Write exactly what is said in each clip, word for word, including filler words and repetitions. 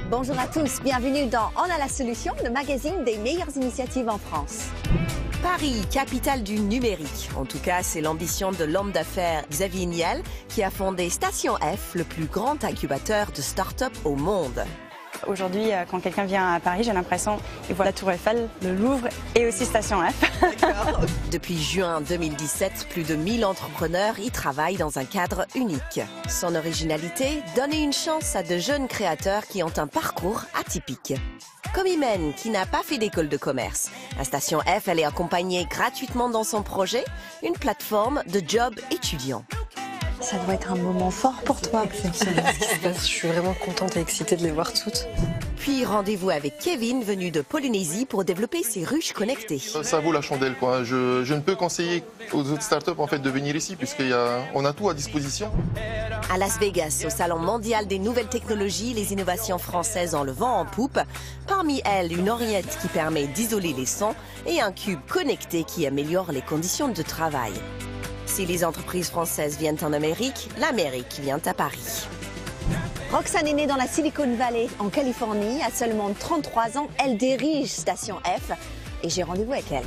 Bonjour à tous, bienvenue dans On a la solution, le magazine des meilleures initiatives en France. Paris, capitale du numérique. En tout cas, c'est l'ambition de l'homme d'affaires Xavier Niel qui a fondé Station F, le plus grand incubateur de start-up au monde. Aujourd'hui, quand quelqu'un vient à Paris, j'ai l'impression qu'il voit la Tour Eiffel, le Louvre et aussi Station F. Depuis juin deux mille dix-sept, plus de mille entrepreneurs y travaillent dans un cadre unique. Son originalité, donner une chance à de jeunes créateurs qui ont un parcours atypique. Comme Imen, qui n'a pas fait d'école de commerce. À Station F, elle est accompagnée gratuitement dans son projet, une plateforme de job étudiant. Ça doit être un moment fort pour toi. Je suis vraiment contente et excitée de les voir toutes. Puis rendez-vous avec Kevin, venu de Polynésie, pour développer ses ruches connectées. Ça vaut la chandelle, quoi. Je, je ne peux conseiller aux autres startups en fait, de venir ici, puisqu'on a, on a tout à disposition. À Las Vegas, au Salon mondial des nouvelles technologies, les innovations françaises ont le vent en poupe. Parmi elles, une oreillette qui permet d'isoler les sons et un cube connecté qui améliore les conditions de travail. Si les entreprises françaises viennent en Amérique, l'Amérique vient à Paris. Roxane est née dans la Silicon Valley, en Californie. À seulement trente-trois ans, elle dirige Station F et j'ai rendez-vous avec elle.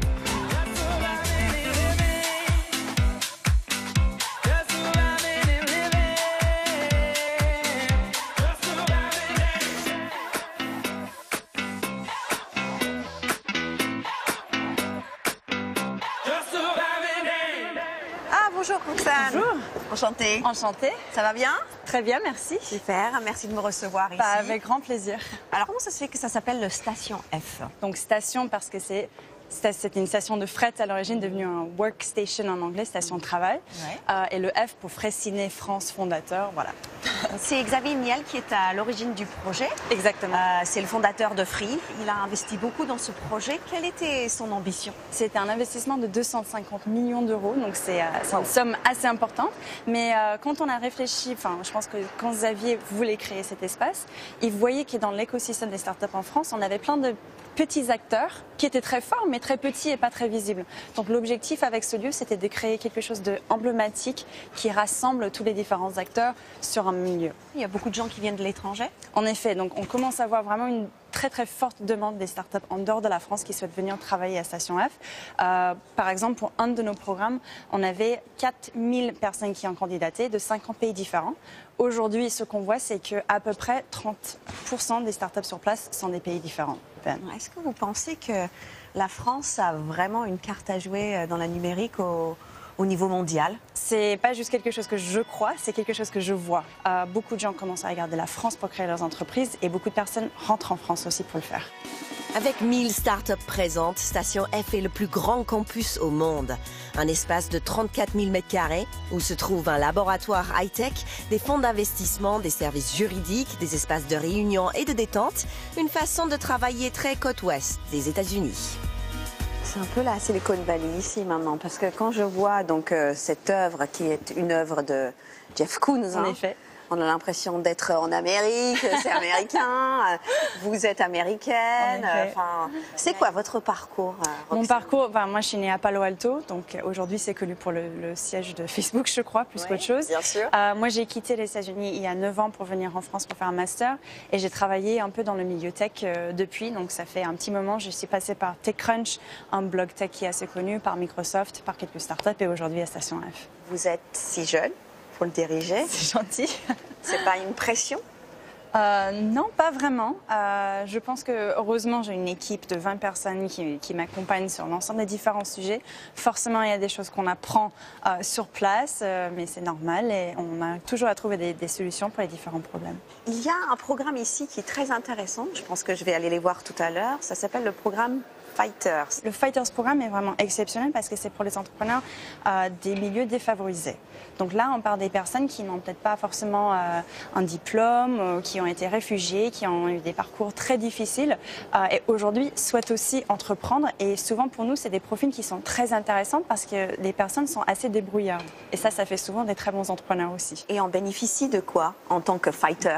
Bonjour Roxane. Bonjour. Enchantée. Enchantée. Ça va bien? Très bien, merci. Super, merci de me recevoir ici. Bah, avec grand plaisir. Alors comment ça se fait que ça s'appelle le Station F? Donc station parce que c'est c'était une station de fret à l'origine, devenue un workstation en anglais, station de travail. Ouais. Euh, et le F pour Fraissinet France fondateur, voilà. C'est Xavier Niel qui est à l'origine du projet. Exactement. Euh, c'est le fondateur de Free. Il a investi beaucoup dans ce projet. Quelle était son ambition? C'était un investissement de deux cent cinquante millions d'euros, donc c'est euh, une somme assez importante. Mais euh, quand on a réfléchi, enfin, je pense que quand Xavier voulait créer cet espace, il voyait que dans l'écosystème des startups en France, on avait plein de petits acteurs qui étaient très forts, mais très petits et pas très visibles. Donc l'objectif avec ce lieu, c'était de créer quelque chose d'emblématique qui rassemble tous les différents acteurs sur un milieu. Il y a beaucoup de gens qui viennent de l'étranger. En effet, donc on commence à voir vraiment une très très forte demande des startups en dehors de la France qui souhaitent venir travailler à Station F. Euh, par exemple, pour un de nos programmes, on avait quatre mille personnes qui ont candidaté de cinquante pays différents. Aujourd'hui, ce qu'on voit, c'est qu'à peu près trente pour cent des startups sur place sont des pays différents. Est-ce que vous pensez que la France a vraiment une carte à jouer dans la numérique au, au niveau mondial? C'est pas juste quelque chose que je crois, c'est quelque chose que je vois. Euh, beaucoup de gens commencent à regarder la France pour créer leurs entreprises et beaucoup de personnes rentrent en France aussi pour le faire. Avec mille startups présentes, Station F est le plus grand campus au monde. Un espace de trente-quatre mille mètres carrés où se trouve un laboratoire high-tech, des fonds d'investissement, des services juridiques, des espaces de réunion et de détente. Une façon de travailler très côte ouest des États-Unis. C'est un peu la Silicon Valley ici maintenant, parce que quand je vois donc euh, cette œuvre qui est une œuvre de Jeff Koons, en hein, effet. On a l'impression d'être en Amérique, c'est américain, vous êtes américaine. Enfin, c'est quoi votre parcours, Roxane? Mon parcours, enfin, moi je suis née à Palo Alto, donc aujourd'hui c'est connu pour le, le siège de Facebook, je crois, plus oui, qu'autre chose. Bien sûr. Euh, moi j'ai quitté les États-Unis il y a neuf ans pour venir en France pour faire un master et j'ai travaillé un peu dans le milieu tech euh, depuis, donc ça fait un petit moment. Je suis passée par TechCrunch, un blog tech qui est assez connu, par Microsoft, par quelques startups et aujourd'hui à Station F. Vous êtes si jeune pour le diriger. C'est gentil. C'est pas une pression? Euh, non, pas vraiment. Euh, je pense que heureusement, j'ai une équipe de vingt personnes qui, qui m'accompagnent sur l'ensemble des différents sujets. Forcément, il y a des choses qu'on apprend euh, sur place, euh, mais c'est normal et on a toujours à trouver des, des solutions pour les différents problèmes. Il y a un programme ici qui est très intéressant. Je pense que je vais aller les voir tout à l'heure. Ça s'appelle le programme Fighters. Le Fighters Programme est vraiment exceptionnel parce que c'est pour les entrepreneurs euh, des milieux défavorisés. Donc là, on parle des personnes qui n'ont peut-être pas forcément euh, un diplôme, euh, qui ont été réfugiés, qui ont eu des parcours très difficiles euh, et aujourd'hui souhaitent aussi entreprendre. Et souvent pour nous, c'est des profils qui sont très intéressants parce que les personnes sont assez débrouillardes. Et ça, ça fait souvent des très bons entrepreneurs aussi. Et on bénéficie de quoi en tant que fighter?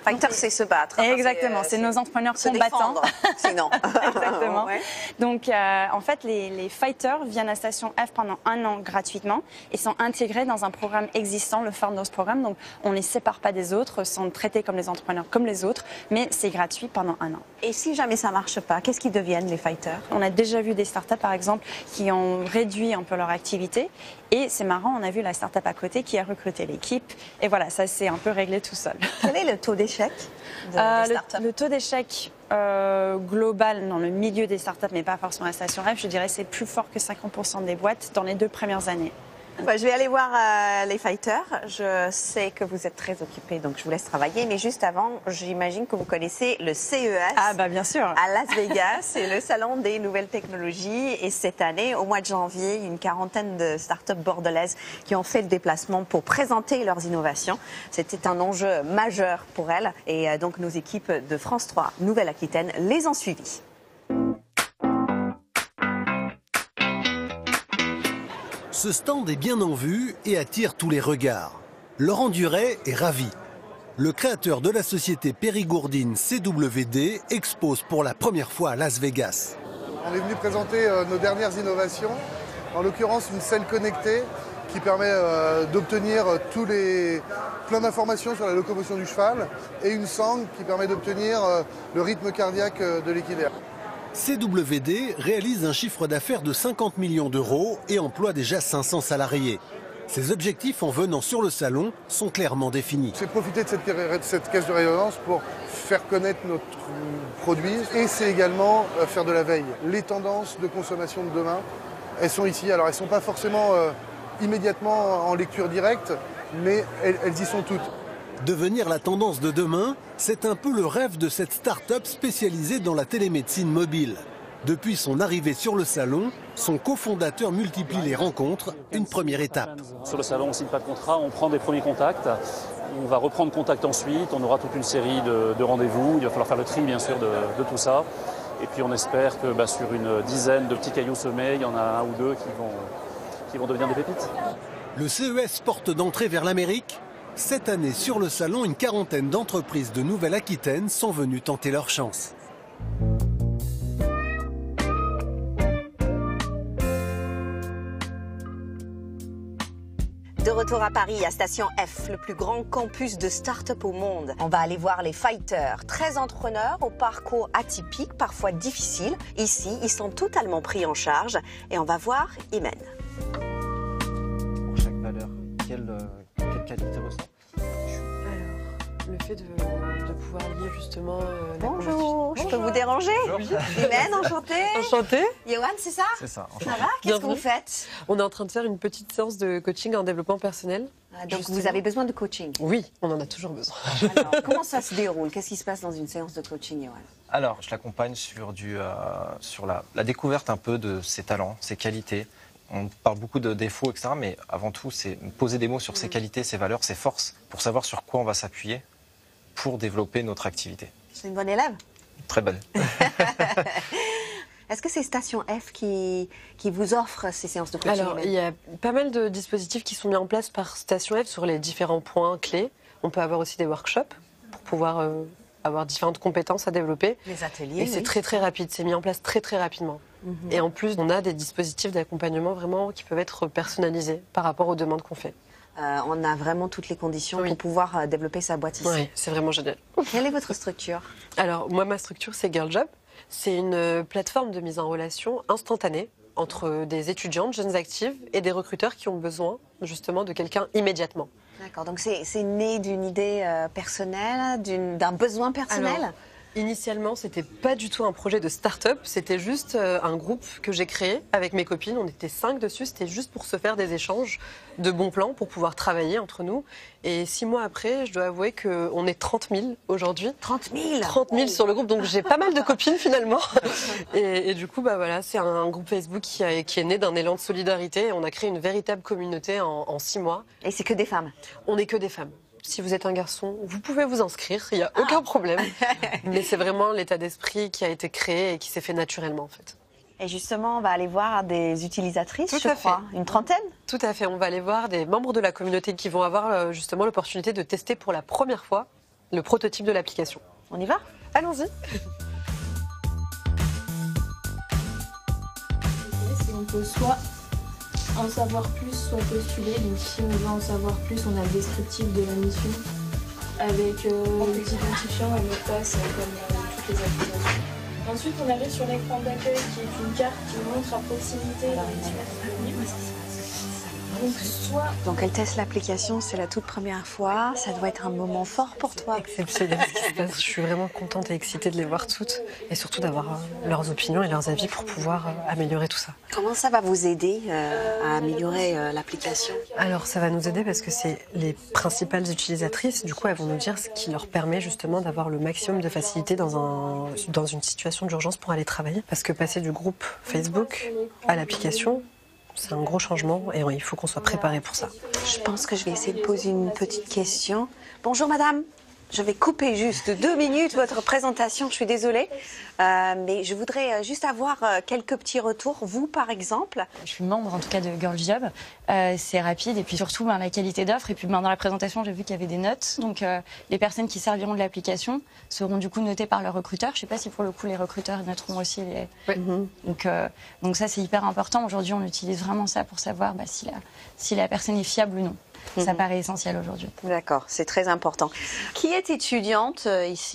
Fighter, c'est se battre. Enfin, exactement, c'est nos entrepreneurs se combattants. défendre, sinon. Exactement. Ouais. Donc, euh, en fait, les, les fighters viennent à Station F pendant un an gratuitement et sont intégrés dans un programme existant, le Founders Programme. Donc, on ne les sépare pas des autres, sont traités comme les entrepreneurs comme les autres, mais c'est gratuit pendant un an. Et si jamais ça ne marche pas, qu'est-ce qu'ils deviennent, les fighters? On a déjà vu des startups, par exemple, qui ont réduit un peu leur activité. Et c'est marrant, on a vu la startup à côté qui a recruté l'équipe. Et voilà, ça s'est un peu réglé tout seul. Quel est le taux d'échec de, euh, des startups? le, le taux d'échec euh, global dans le milieu des startups, mais pas forcément à Station F, je dirais c'est plus fort que cinquante pour cent des boîtes dans les deux premières années. Bah, je vais aller voir euh, les fighters. Je sais que vous êtes très occupés, donc je vous laisse travailler. Mais juste avant, j'imagine que vous connaissez le C E S. Ah bah bien sûr. À Las Vegas, c'est le salon des nouvelles technologies. Et cette année, au mois de janvier, une quarantaine de startups bordelaises qui ont fait le déplacement pour présenter leurs innovations. C'était un enjeu majeur pour elles. Et euh, donc nos équipes de France trois Nouvelle-Aquitaine les ont suivies. Ce stand est bien en vue et attire tous les regards. Laurent Duret est ravi. Le créateur de la société périgourdine C W D expose pour la première fois à Las Vegas. On est venu présenter euh, nos dernières innovations, en l'occurrence une selle connectée qui permet euh, d'obtenir tous les plein d'informations sur la locomotion du cheval et une sangle qui permet d'obtenir euh, le rythme cardiaque euh, de l'équidé. C W D réalise un chiffre d'affaires de cinquante millions d'euros et emploie déjà cinq cents salariés. Ses objectifs en venant sur le salon sont clairement définis. C'est profiter de cette, de cette caisse de résonance pour faire connaître notre produit et c'est également faire de la veille. Les tendances de consommation de demain, elles sont ici. Alors elles ne sont pas forcément euh, immédiatement en lecture directe, mais elles, elles y sont toutes. Devenir la tendance de demain, c'est un peu le rêve de cette start-up spécialisée dans la télémédecine mobile. Depuis son arrivée sur le salon, son cofondateur multiplie les rencontres, une première étape. Sur le salon, on ne signe pas de contrat, on prend des premiers contacts. On va reprendre contact ensuite, on aura toute une série de, de rendez-vous. Il va falloir faire le tri, bien sûr, de, de tout ça. Et puis on espère que bah, sur une dizaine de petits cailloux semés, il y en a un ou deux qui vont, qui vont devenir des pépites. Le C E S porte d'entrée vers l'Amérique. Cette année, sur le salon, une quarantaine d'entreprises de Nouvelle-Aquitaine sont venues tenter leur chance. De retour à Paris, à Station F, le plus grand campus de start-up au monde. On va aller voir les fighters, treize entrepreneurs au parcours atypique, parfois difficile. Ici, ils sont totalement pris en charge et on va voir Imen. Pour chaque valeur, quelle, quelle qualité ressent? Alors, le fait de, de pouvoir lier justement... Euh, Bonjour, je peux Bonjour. vous déranger? Imen, enchantée. Enchantée. Yoann, c'est ça? C'est ça. Ça va? Qu'est-ce que Bienvenue. vous faites? On est en train de faire une petite séance de coaching en développement personnel. Ah, donc Justement. vous avez besoin de coaching. Oui, on en a toujours besoin. Alors, comment ça se déroule? Qu'est-ce qui se passe dans une séance de coaching, Yoann? Alors, je l'accompagne sur, du, euh, sur la, la découverte un peu de ses talents, ses qualités. On parle beaucoup de défauts, et cetera. Mais avant tout, c'est poser des mots sur ses qualités, ses valeurs, ses forces, pour savoir sur quoi on va s'appuyer pour développer notre activité. C'est une bonne élève? Très bonne. Est-ce que c'est Station F qui, qui vous offre ces séances de coaching? Alors, il y a pas mal de dispositifs qui sont mis en place par Station F sur les différents points clés. On peut avoir aussi des workshops pour pouvoir euh, avoir différentes compétences à développer. Les ateliers, Et c'est oui. très très rapide, c'est mis en place très très rapidement. Mhm. Et en plus, on a des dispositifs d'accompagnement vraiment qui peuvent être personnalisés par rapport aux demandes qu'on fait. Euh, on a vraiment toutes les conditions Oui. pour pouvoir euh, développer sa boîte ici. Oui, c'est vraiment génial. Quelle est votre structure? Alors, moi, ma structure, c'est Girl Job. C'est une euh, plateforme de mise en relation instantanée entre des étudiantes, jeunes actives et des recruteurs qui ont besoin justement de quelqu'un immédiatement. D'accord, donc c'est c'est né d'une idée euh, personnelle, d'une- d'un besoin personnel? Alors, initialement, c'était pas du tout un projet de start-up, c'était juste euh, un groupe que j'ai créé avec mes copines. On était cinq dessus, c'était juste pour se faire des échanges de bons plans, pour pouvoir travailler entre nous. Et six mois après, je dois avouer qu'on est trente mille aujourd'hui. trente mille trente mille sur le groupe, donc j'ai pas mal de copines finalement. Et, et du coup, bah voilà, c'est un groupe Facebook qui, a- qui est né d'un élan de solidarité. On a créé une véritable communauté en, en six mois. Et c'est que des femmes? On n'est que des femmes. Si vous êtes un garçon, vous pouvez vous inscrire, il n'y a aucun problème. Mais c'est vraiment l'état d'esprit qui a été créé et qui s'est fait naturellement en fait. Et justement, on va aller voir des utilisatrices, Tout je à crois. Une trentaine? Tout à fait, on va aller voir des membres de la communauté qui vont avoir euh, justement l'opportunité de tester pour la première fois le prototype de l'application. On y va ? Allons-y. On peut soit en savoir plus, soit postuler. Donc si on veut en savoir plus, on a le descriptif de la mission avec euh, les identifiants et mot de passe euh, comme euh, toutes les applications. Ensuite, on arrive sur l'écran d'accueil qui est une carte qui montre à proximité la mission. Donc, soit... Donc elle teste l'application, c'est la toute première fois. Ça doit être un moment fort pour toi. Exceptionnel ce qui se passe. Je suis vraiment contente et excitée de les voir toutes et surtout d'avoir euh, leurs opinions et leurs avis pour pouvoir euh, améliorer tout ça. Comment ça va vous aider euh, à améliorer euh, l'application ? Alors ça va nous aider parce que c'est les principales utilisatrices. Du coup, elles vont nous dire ce qui leur permet justement d'avoir le maximum de facilité dans, un, dans une situation d'urgence pour aller travailler. Parce que passer du groupe Facebook à l'application, c'est un gros changement et il faut qu'on soit préparé pour ça. Je pense que je vais essayer de poser une petite question. Bonjour madame, je vais couper juste deux minutes votre présentation, je suis désolée. Euh, mais je voudrais juste avoir quelques petits retours. Vous par exemple ? Je suis membre en tout cas de Girl Job. Euh, c'est rapide et puis surtout ben, la qualité d'offre. Et puis ben, dans la présentation, j'ai vu qu'il y avait des notes. Donc euh, les personnes qui serviront de l'application seront du coup notées par leurs recruteurs. Je ne sais pas si pour le coup les recruteurs noteront aussi les... Oui. Donc, euh, donc ça c'est hyper important. Aujourd'hui on utilise vraiment ça pour savoir bah, si, la, si la personne est fiable ou non. Mm-hmm. Ça paraît essentiel aujourd'hui. D'accord, c'est très important. Qui est étudiante euh, ici ?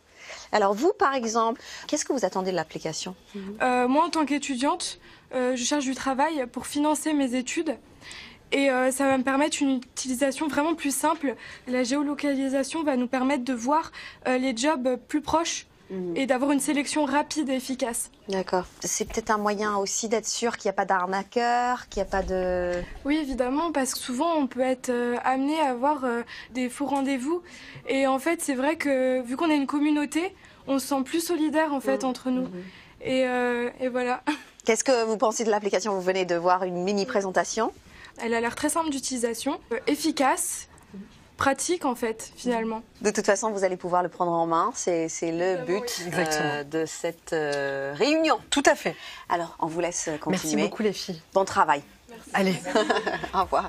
Alors vous, par exemple, qu'est-ce que vous attendez de l'application ? euh, Moi, en tant qu'étudiante, euh, je cherche du travail pour financer mes études. Et euh, ça va me permettre une utilisation vraiment plus simple. La géolocalisation va nous permettre de voir euh, les jobs plus proches mmh. et d'avoir une sélection rapide et efficace. D'accord. C'est peut-être un moyen aussi d'être sûr qu'il n'y a pas d'arnaqueurs, qu'il n'y a pas de... Oui, évidemment, parce que souvent on peut être euh, amené à avoir euh, des faux rendez-vous. Et en fait, c'est vrai que vu qu'on est une communauté, on se sent plus solidaire en fait mmh. entre nous. Mmh. Et, euh, et voilà. Qu'est-ce que vous pensez de l'application ? Vous venez de voir une mini présentation. Elle a l'air très simple d'utilisation, euh, efficace, pratique en fait, finalement. De toute façon, vous allez pouvoir le prendre en main. C'est, c'est le but euh, de cette euh, réunion. Tout à fait. Alors, on vous laisse continuer. Merci beaucoup les filles. Bon travail. Merci. Allez. Au revoir.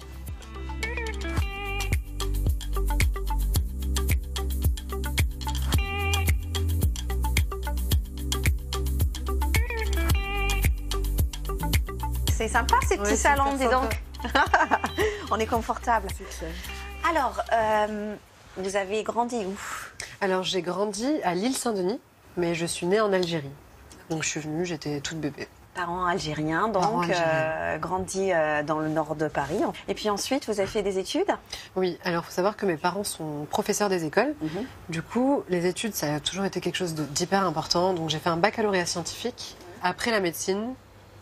C'est sympa ces petits ouais, salons, dis donc. On est confortable. Alors, euh, vous avez grandi où ? Alors, j'ai grandi à l'île Saint-Denis, mais je suis née en Algérie. Donc, je suis venue, j'étais toute bébé. Parents algériens, donc, Parents algériens. Euh, grandi euh, dans le nord de Paris. Et puis ensuite, vous avez fait des études ? Oui, alors il faut savoir que mes parents sont professeurs des écoles. Mm-hmm. Du coup, les études, ça a toujours été quelque chose de, d'hyper important. Donc, j'ai fait un baccalauréat scientifique. Après la médecine,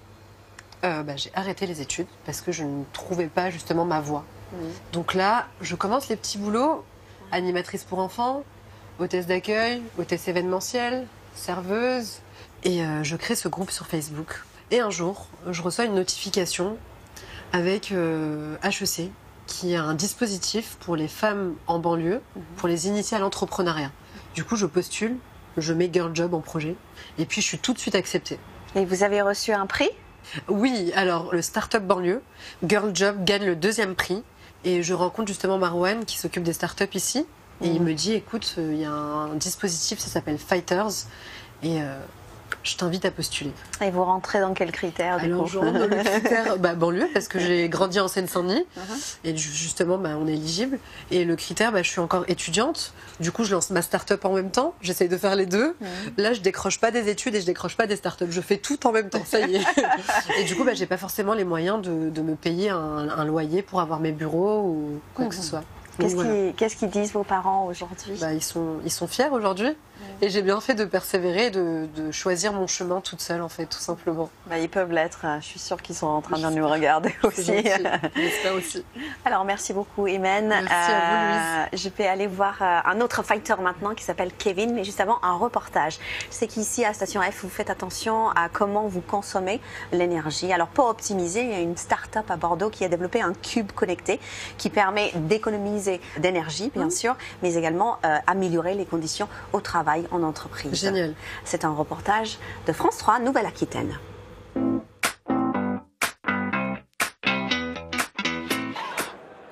Euh, bah, j'ai arrêté les études parce que je ne trouvais pas justement ma voie. Mmh. Donc là, je commence les petits boulots, animatrice pour enfants, hôtesse d'accueil, hôtesse événementielle, serveuse. Et euh, je crée ce groupe sur Facebook. Et un jour, je reçois une notification avec euh, H E C, qui est un dispositif pour les femmes en banlieue, mmh. pour les initier à l'entrepreneuriat. Du coup, je postule, je mets Girl Job en projet, et puis je suis tout de suite acceptée. Et vous avez reçu un prix ? Oui, alors le Startup Banlieue, Girl Job gagne le deuxième prix et je rencontre justement Marouane qui s'occupe des startups ici et mmh. il me dit écoute, il euh, y a un dispositif, ça s'appelle Fighters et euh, je t'invite à postuler. Et vous rentrez dans quels critères du Alors, coup ? je rentre dans le critère bah, banlieue parce que j'ai grandi en Seine-Saint-Denis uh-huh. et justement bah, on est éligible. Et le critère, bah, je suis encore étudiante. Du coup, je lance ma start-up en même temps. J'essaye de faire les deux. Uh-huh. Là, je décroche pas des études et je décroche pas des start-up. Je fais tout en même temps. Ça y est. Et du coup, bah, j'ai pas forcément les moyens de, de me payer un, un loyer pour avoir mes bureaux ou quoi uh-huh. que ce soit. Qu'est-ce, voilà. qui, qu'est-ce qu'ils disent vos parents aujourd'hui ? Bah, ils sont, ils sont fiers aujourd'hui. Mmh. Et j'ai bien fait de persévérer et de, de choisir mon chemin toute seule, en fait, tout simplement. Bah, ils peuvent l'être. Je suis sûre qu'ils sont en train de nous regarder aussi. J'espère aussi. Alors, merci beaucoup, Imen. Merci euh, à vous, Louise. Je vais aller voir un autre fighter maintenant qui s'appelle Kevin, mais juste avant, un reportage. Je sais qu'ici, à Station F, vous faites attention à comment vous consommez l'énergie. Alors, pour optimiser, il y a une start-up à Bordeaux qui a développé un cube connecté qui permet d'économiser d'énergie, bien mmh. sûr, mais également euh, améliorer les conditions au travail en entreprise. Génial. C'est un reportage de France trois, Nouvelle-Aquitaine. À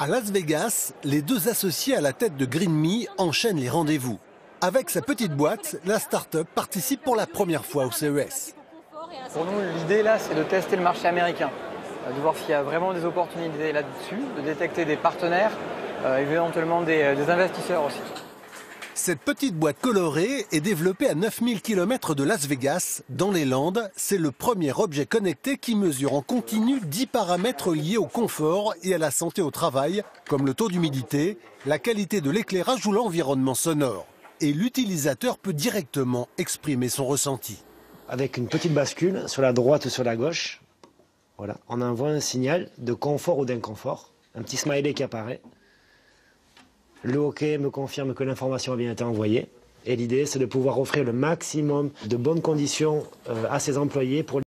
Las Vegas, les deux associés à la tête de GreenMe enchaînent les rendez-vous. Avec sa petite boîte, la start-up participe pour la première fois au C E S. Pour nous, l'idée là, c'est de tester le marché américain, de voir s'il y a vraiment des opportunités là-dessus, de détecter des partenaires, euh, éventuellement des, des investisseurs aussi. Cette petite boîte colorée est développée à neuf mille kilomètres de Las Vegas, dans les Landes. C'est le premier objet connecté qui mesure en continu dix paramètres liés au confort et à la santé au travail, comme le taux d'humidité, la qualité de l'éclairage ou l'environnement sonore. Et l'utilisateur peut directement exprimer son ressenti. Avec une petite bascule sur la droite ou sur la gauche, voilà, on envoie un signal de confort ou d'inconfort, un petit smiley qui apparaît. Le OK me confirme que l'information a bien été envoyée. Et l'idée, c'est de pouvoir offrir le maximum de bonnes conditions à ses employés pour